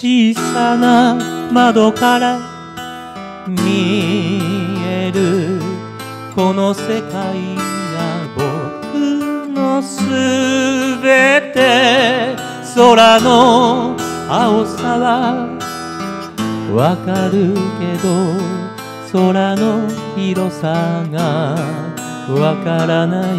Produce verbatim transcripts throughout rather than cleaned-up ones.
小さな窓から見えるこの世界が僕のすべて。空の青さはわかるけど空の広さがわからない。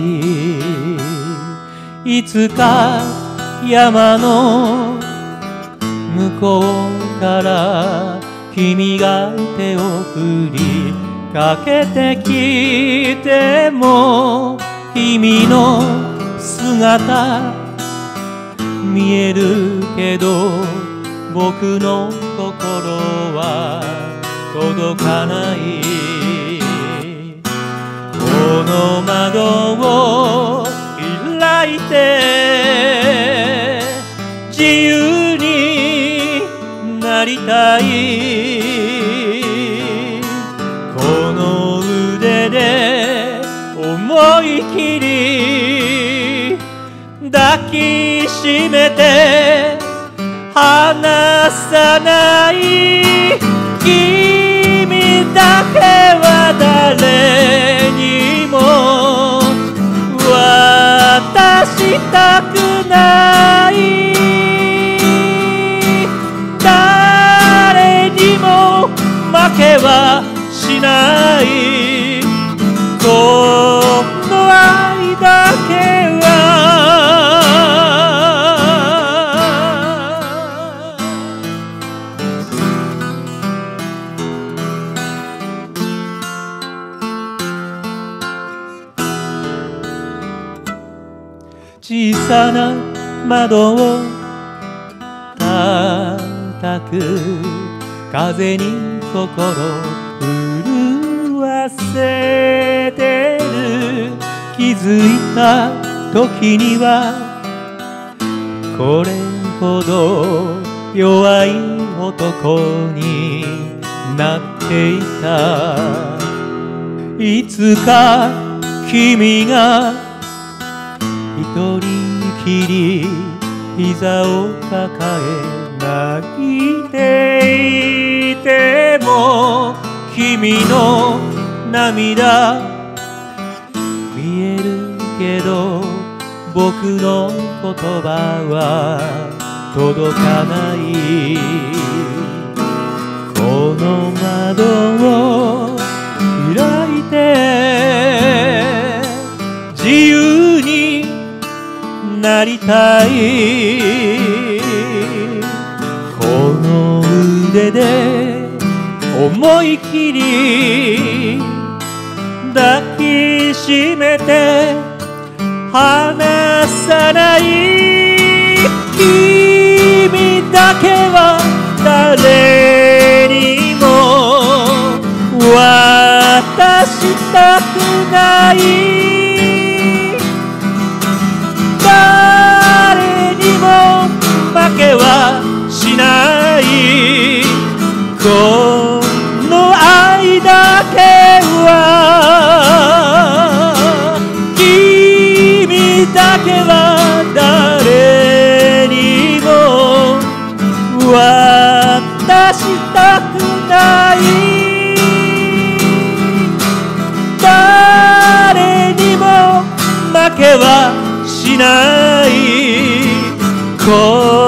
いつか山の向こうから君が手を振りかけてきても君の姿見えるけど僕の心は届かない。この窓を開いて自由になりたい。この腕で思い切り抱きしめて離さない。君だけは誰にも渡したくない。誰にも負けはしない。この愛だけは小さな窓を叩く風に心震わせてる。気づいた時にはこれほど弱い男になっていた。いつか君が一人きり膝を抱え泣いていても君の涙見えるけど僕の言葉は届かない。この窓を開いて自由になりたい。この腕で思い切り抱きしめて離さない。君だけは誰にも渡したくない。誰にも負けはしない。この愛だけは君だけは誰にも渡したくない。誰にも負けはしない。